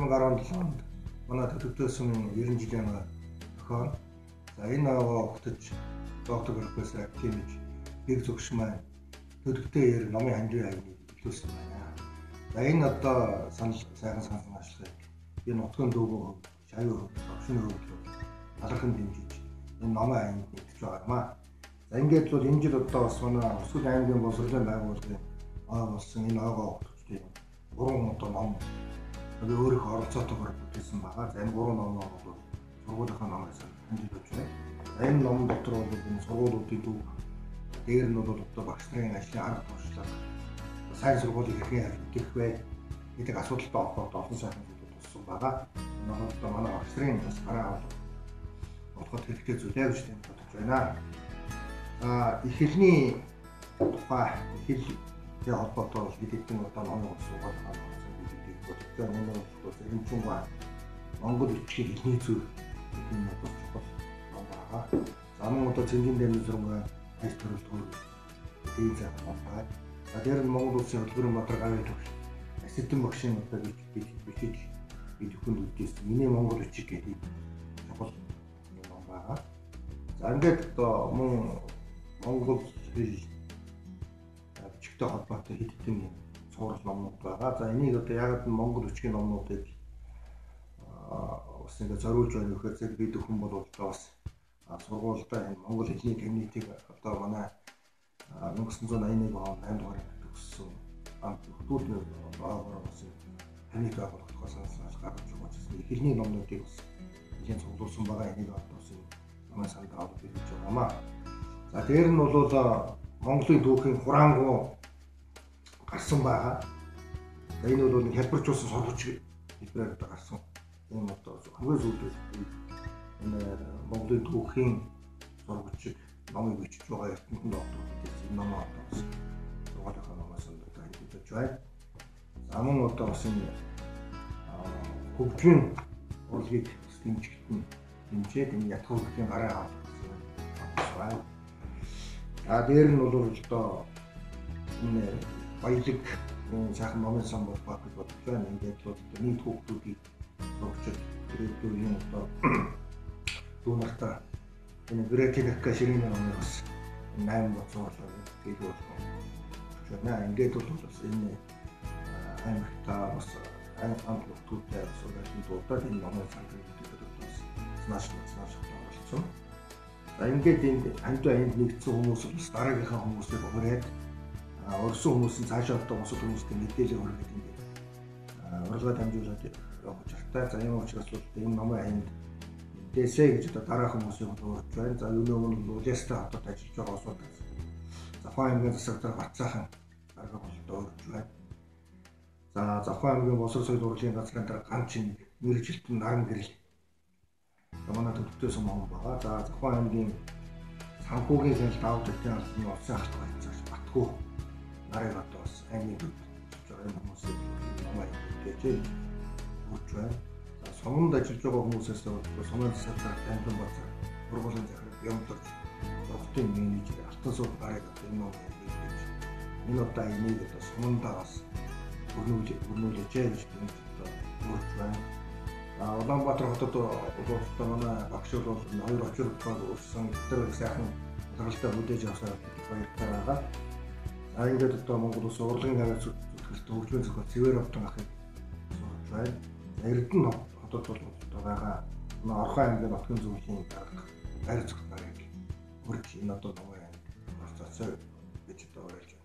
2017 онд манай Түдэвтэй сумын 90 жилийн охин. За энэ аваа өгтөж доктор профессор академич бэг зөвш маань Түдэвтэй номын хандивлах аймгийг илүүсэн байна. За энэ одоо сайхан сансан ажиллагааг энэ нутгийн дүүгөө шавийн овшины хөвлөд алархан дэмжиж энэ номын аймгийг нэгтгэж байгаамаа. За ингээд бол энэ жил одоо бас манай Өсгөл аймгийн боловсролын байгууллагын болсон энэ агаа өгтөжтэй 3 одоо ном өөрийнхөө оролцоотойгоор бүтээсэн байгаа. За энэ 3 ном бол сургуулийнхаа номоос хандивлаж байна. За энэ ном дотор бол энэ сургуулиудын төв дээр нь бол одоо багш нарын ажлын арга туршлага, сайн сургуулийг хэрхэн хэрэгжүүлэх вэ гэдэг асуудалтай холбоотой олон сайхан зүйлүүд туссан байгаа. Энэ бол одоо манай багш нарын бас гараа болоход хэрэгтэй зүйл яг гэж бодож байна. Эхлэлний тухай эхлэлтэй холбоотой бол бид хэдэн одоо номын сургуулийнхаа бодогдсон энэ бол зэрэмжин ба Монгол бичгийн хэлний зүйл энэ бол чухал ном байгаа. За мөн одоо цэнгийн дэм зүрхэнэ хайр төрөлтгөр ийм зах байна. За дээр нь Монгол улсын хөтөлбөрийн бодлого аваад төгс. Аситэн багшийн одоо бичиж бид хүнд үлдээсэн. Миний Монгол бичиг гэдэг чухал ном байгаа. За ингээд одоо мөн Монгол хэл бичигтэй холбоотой хэдэн сурал номнууд байгаа. За энийг одоо яг нь Монгол бичгийн номнуудыг бас ингэ зориулж байна гэхээр зэрэг бид хүн бол одоо бас сургуультай энэ Монгол хэлний комьюнитиг одоо манай 1981 он 8 дугаар төгссөн хүүхдүүд байгууллагаар бас комьюнити байгуулахаас гаргаж байгаа хэлний номнуудыг бас нэгэн цуглуулсан байгаа. Энийг одоо бас намайг санд аваад бичиж байгаамаа. За дээр нь бол Монголын түүхийн хураангуй гарсан байгаа. За энэ бол хэлбэржүүлсэн сурвалж хэлбэрээр гарсан. Энэ одоо хамгийн сүүлд энэ Монголын түүхийн сурвалжийг номыг бичиж байгаа ертөнцийн доктор гэсэн ном одоо бас сургуулийнхаа номоос одоо хэлж байна. За мөн одоо бас энэ хөгжмийн урлагийг дэмжиж энэ ятгах хөгжмийн гараа авах гэсэн байна. А дээр нь бол одоо энэ баялаг сайхан номын сан бол баг гэж бодож байна. Ингээд бол нийт хүүхдүүдийг сургаж ирээдүйн юм одоо дүүнартаа энэ гэрэтинэхка ширийн номыг бас 8 боцоорлоо гэдэг бол байна. Ингээд бол бас энэ аймагтаа бас аймаг хүүхдүүдтэй сургалтын дуудаад энэ номын сан гэдэг бас нааш оролцсон. За ингээд энд хандивлах нэгдсэн хүмүүс бас дараагийнхаа хүмүүсийг хүрээд өрсөн хүмүүсийн цаашаа одоо бусад хүмүүстэй мэдээлэл хүргэх ингээд урилга дамжуулаад явж байгаа. За юм учраас бол энэ номын ханд дэсэ гэж одоо дараах хүмүүсийг өөрч байна. За энэ өмнө улаастай хотод ажиллаж байгаа улсууд Завхан аймгийн засаг дарга Батцаахан дарга болтой өөрч байна. За Завхан аймгийн боловсрол соёл урлагийн газрын дарга Ганчин мэрэгжилтэн наран гэрэл манай Түдэвтэй сум байгаа. За Завхан аймгийн санхүүгийн хяналт авах гэдэг нь улсын ахлах байцаагч Батгүй нарыг одоо бас аймгийн төлөвлөж байгаа хүмүүсийг номыг хэлж өгч байна. За суманд ажиллаж байгаа хүмүүсээс сумын засаг дарга Амтан Базар ургуулгын захирал Ямлж Рохтын менежер Алтан сууд гарыг энэ номыг хэлж энэ одоо энийг одоо сумандаа бас өрнүүлж гэж одоо өгч байна. Улаанбаатар хотод одоо манай багш бол 2 очирдгаар өрсөн тэр сайхан гаралтай хүлээж авсан баяртай байгаа. За ингээд одоо Монгол улс урлагийн хавь зүтгэлтэй хөгжмийн зохиол цэвэр автон ахыг сурч байна. Эрдэнэ хотод бол одоо байгаа Орхон аймгийн нутгийн зөвлөлийн дарга байр зүгт нарыг хүрч энэ одоо номын орцооцоо гэж одоо уриалж